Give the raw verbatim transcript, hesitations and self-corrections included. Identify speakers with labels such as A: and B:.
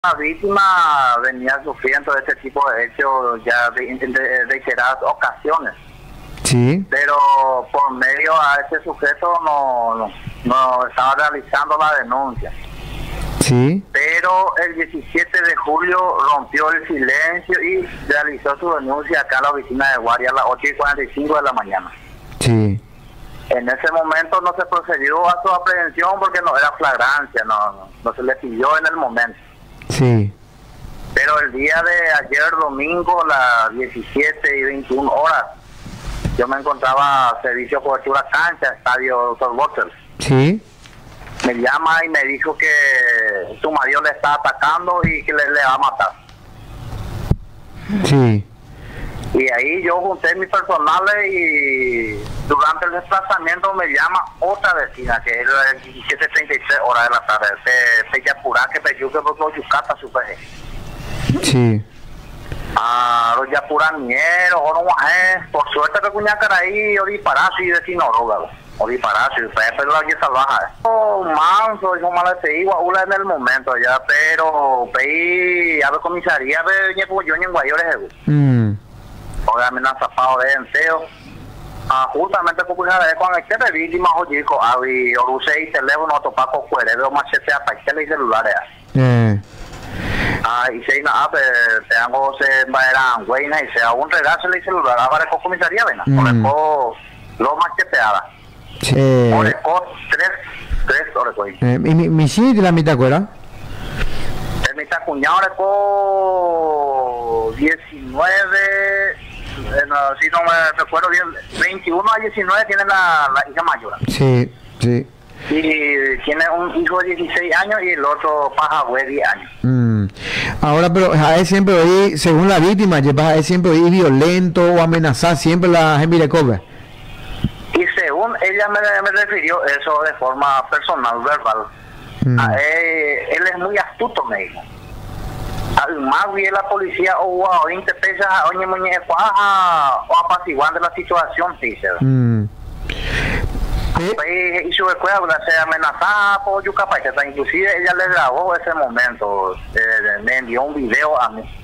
A: La víctima venía sufriendo de este tipo de hechos ya de, de, de reiteradas ocasiones.
B: Sí.
A: Pero por medio a ese sujeto no, no, no estaba realizando la denuncia.
B: Sí.
A: Pero el diecisiete de julio rompió el silencio y realizó su denuncia acá a la oficina de guardia a las ocho y cuarenta y cinco de la mañana.
B: Sí.
A: En ese momento no se procedió a su aprehensión porque no era flagrancia, no, no, no se le pidió en el momento.
B: Sí.
A: Pero el día de ayer domingo, las diecisiete y veintiuna horas, yo me encontraba servicio de cobertura cancha, estadio Doctor Boxer.
B: Sí.
A: Me llama y me dijo que su marido le está atacando y que le, le va a matar.
B: Sí.
A: Y ahí yo junté mis personales y durante el desplazamiento me llama otra vecina, que era el diecisiete treinta y tres horas de la tarde, de Peyapurá, que Peyuque, porque los Yucata, su peje.
B: Sí.
A: Ah, los Yapuraniero, o no más, por suerte que cuñacara ahí, o disparase y de Sinoroga, o disparase, pero la que salvaja. Oh, manso, hijo mal te digo, una en el momento ya, pero pedí a ver comisaría de Ñeco yo en Guayores,
B: Mm.
A: o amenaza pago de enteo. Ah, justamente con con el que de víctimas o chico, había oruse y teléfono, topaco fuera, veo machete a paquete y celulares.
B: Eh.
A: Ah, y si nada, te hago se vayan güey, y se hago un regazo y celular, ahora con comisaría, ven,
B: Mm.
A: por lo macheteada.
B: Eh.
A: Oreco, tres, tres oreco.
B: Eh, ¿y mi, mi sí de la mitad cuera?
A: El mitad cuñado oreco diecinueve, eh, no, si no me recuerdo bien, veintiuno a diecinueve tiene la, la hija mayor.
B: Sí, sí.
A: Y tiene un hijo de dieciséis años y el otro paja güey diez años.
B: Mm. Ahora, pero a él siempre oí, según la víctima, a él siempre oí violento o amenazar siempre la gente de cobre.
A: Y según ella me, me refirió eso de forma personal, verbal.
B: Mm.
A: A él, él es muy astuto, me dijo. Al más bien la policía o a veinte pesas a oñe muñe o apaciguando la situación, dice.
B: Mm.
A: Eh, y su escuela se amenazaba por Yucapay, inclusive ella le grabó ese momento, eh, me envió un video a mí.